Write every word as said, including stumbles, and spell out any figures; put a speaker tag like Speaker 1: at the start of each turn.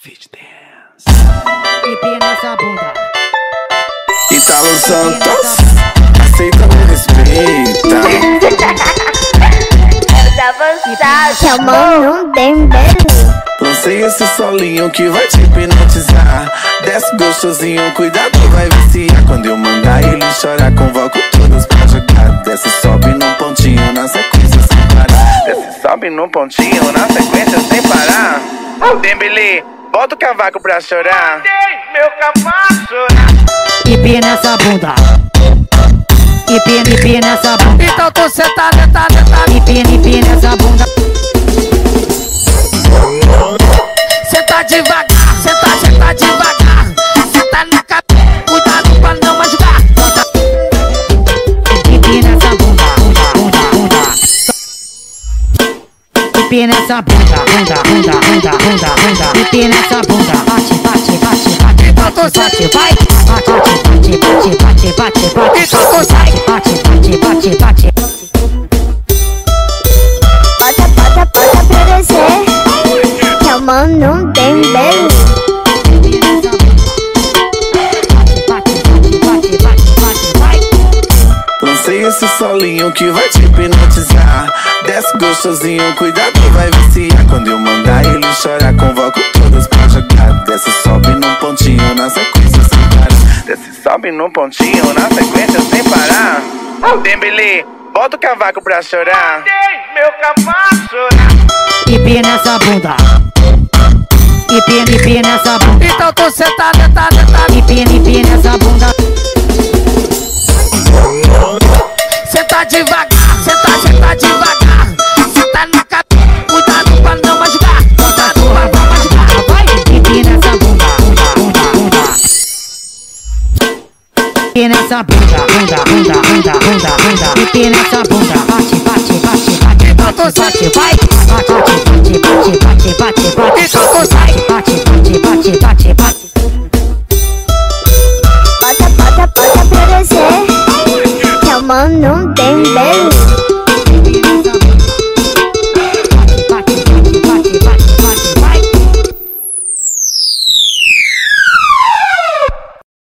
Speaker 1: Fit Dance.
Speaker 2: Pipi nessa bunda.
Speaker 1: Italo Santos, aceita ou respeita.
Speaker 3: Tá avançado, que a mão não tem beijo.
Speaker 1: Lancei esse solinho que vai te hipnotizar. Desce gostosinho, cuidado, vai viciar. Quando eu mandar ele chorar, convoco todas pra jogar. Desce, sobe num pontinho, na sequência sem parar. Desce, sobe num pontinho, na sequência sem parar. Dembele, bota o cavaco pra chorar. Meu cavaco chorar.
Speaker 2: Pipi nessa bunda. Pipi, pipi nessa bunda.
Speaker 4: Então tu sentado, sentado, sentado.
Speaker 2: Pipi, pipi nessa bunda.
Speaker 4: Senta devagar, senta, senta devagar. Senta na cabeça, cuidado pra não machucar.
Speaker 2: Pipi nessa bunda, bunda, bunda, bunda. Pipi nessa bunda, bunda, bunda, bunda, bunda, bunda. Pipi nessa bunda, bate, bate, bate, bate, bate, bate, vai. Bate, bate, bate, bate, bate, bate, bate, bate, bate, bate.
Speaker 3: Bota, bota, bota pra descer, que a mão não tem beijo.
Speaker 1: Lancei esse solinho que vai te hipnotizar. Desce gostosinho, cuidado, vai viciar. Quando eu mandar ele chorar, convoco todas pra jogar. Desce, sobe num pontinho, na sequência sem parar. Desce, sobe num pontinho, na sequência sem parar. Dembele, bota o cavaco pra chorar. Meu cavaco chorar.
Speaker 2: Pipi nessa bunda. Pipi, pipi nessa bunda.
Speaker 4: Então tu sentado, sentado, sentado.
Speaker 2: Pipi, pipi nessa bunda.